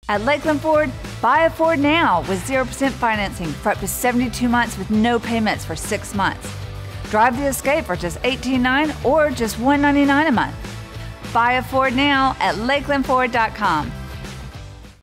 At Lakeland Ford, buy a Ford now with 0% financing for up to 72 months with no payments for 6 months. Drive the Escape for just $18,900 or just $199 a month. Buy a Ford now at lakelandford.com.